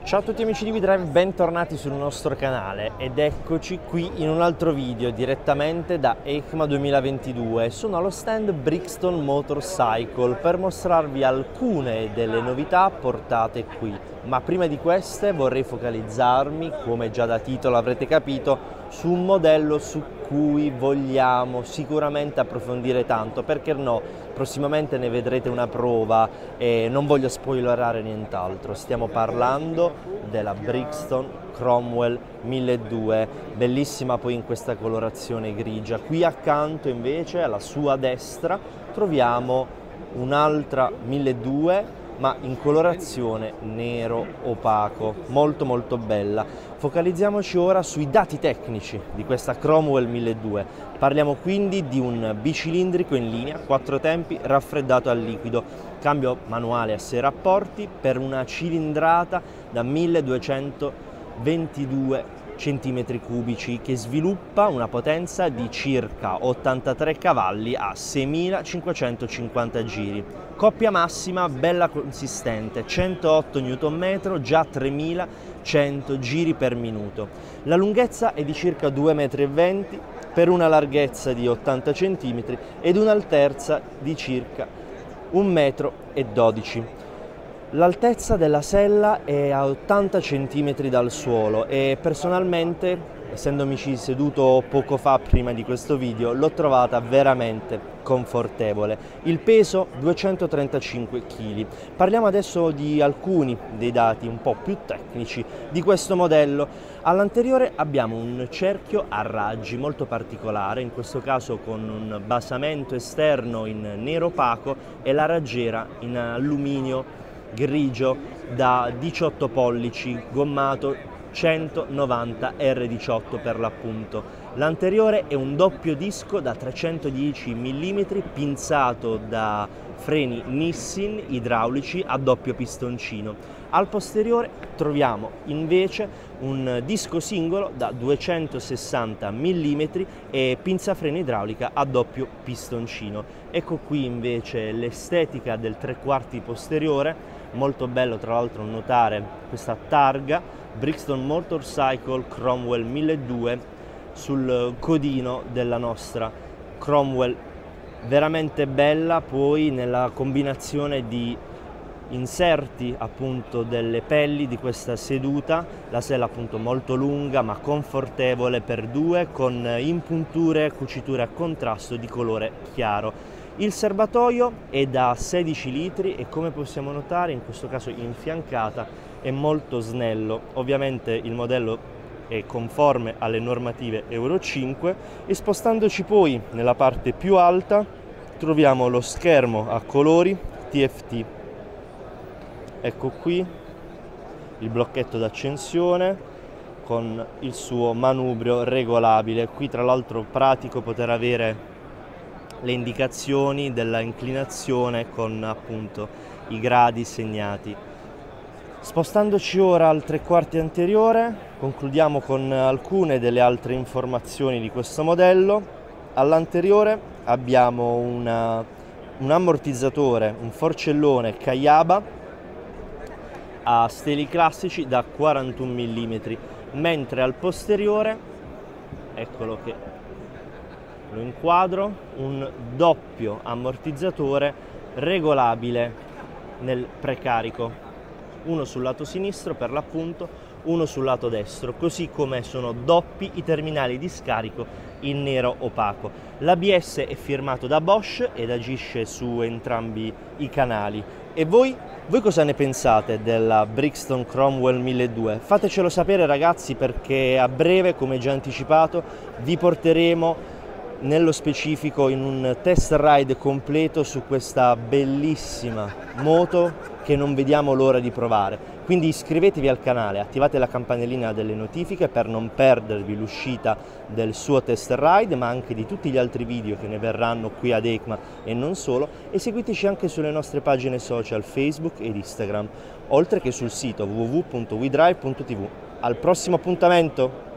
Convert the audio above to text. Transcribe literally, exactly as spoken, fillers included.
Ciao a tutti amici di WeDrive, bentornati sul nostro canale ed eccoci qui in un altro video direttamente da EICMA duemilaventidue. Sono allo stand Brixton Motorcycle per mostrarvi alcune delle novità portate qui, ma prima di queste vorrei focalizzarmi, come già da titolo avrete capito, su un modello su cui vogliamo sicuramente approfondire tanto, perché no, prossimamente ne vedrete una prova e non voglio spoilerare nient'altro. Stiamo parlando della Brixton Cromwell milleduecento, bellissima poi in questa colorazione grigia. Qui accanto invece alla sua destra troviamo un'altra milleduecento ma in colorazione nero opaco, molto molto bella. Focalizziamoci ora sui dati tecnici di questa Cromwell milleduecento. Parliamo quindi di un bicilindrico in linea, quattro tempi, raffreddato a liquido, cambio manuale a sei rapporti per una cilindrata da milleduecentoventidue centimetri cubici che sviluppa una potenza di circa ottantatré cavalli a seimilacinquecentocinquanta giri. Coppia massima bella consistente, centootto newton metri, già tremilacento giri per minuto. La lunghezza è di circa due virgola venti metri per una larghezza di ottanta centimetri ed un'altezza di circa un virgola dodici metri. L'altezza della sella è a ottanta centimetri dal suolo e personalmente, essendomici seduto poco fa prima di questo video, l'ho trovata veramente confortevole. Il peso duecentotrentacinque chili. Parliamo adesso di alcuni dei dati un po' più tecnici di questo modello. All'anteriore abbiamo un cerchio a raggi molto particolare, in questo caso con un basamento esterno in nero opaco e la raggiera in alluminio grigio da diciotto pollici, gommato centonovanta R diciotto per l'appunto. L'anteriore è un doppio disco da trecentodieci millimetri pinzato da freni Nissin idraulici a doppio pistoncino. Al posteriore troviamo invece un disco singolo da duecentosessanta millimetri e pinzafreni idraulica a doppio pistoncino. Ecco qui invece l'estetica del tre quarti posteriore. Molto bello tra l'altro notare questa targa Brixton Motorcycle Cromwell milleduecento sul codino della nostra Cromwell, veramente bella poi nella combinazione di inserti appunto delle pelli di questa seduta, la sella appunto molto lunga ma confortevole per due con impunture e cuciture a contrasto di colore chiaro. Il serbatoio è da sedici litri e come possiamo notare in questo caso in fiancata è molto snello. Ovviamente il modello è conforme alle normative Euro cinque e spostandoci poi nella parte più alta troviamo lo schermo a colori T F T. Ecco qui il blocchetto d'accensione con il suo manubrio regolabile. Qui tra l'altro pratico poter avere le indicazioni della inclinazione con appunto i gradi segnati. Spostandoci ora al tre quarti anteriore, concludiamo con alcune delle altre informazioni di questo modello. All'anteriore abbiamo una, un ammortizzatore, un forcellone Kayaba a steli classici da quarantuno millimetri, mentre al posteriore, eccolo che lo inquadro, un doppio ammortizzatore regolabile nel precarico, uno sul lato sinistro per l'appunto, uno sul lato destro, così come sono doppi i terminali di scarico in nero opaco. L'A B S è firmato da Bosch ed agisce su entrambi i canali. E voi? Voi cosa ne pensate della Brixton Cromwell milleduecento? Fatecelo sapere ragazzi, perché a breve, come già anticipato, vi porteremo nello specifico in un test ride completo su questa bellissima moto che non vediamo l'ora di provare. Quindi iscrivetevi al canale, attivate la campanellina delle notifiche per non perdervi l'uscita del suo test ride, ma anche di tutti gli altri video che ne verranno qui ad EICMA e non solo, e seguiteci anche sulle nostre pagine social Facebook ed Instagram, oltre che sul sito w w w punto wedrive punto t v. Al prossimo appuntamento!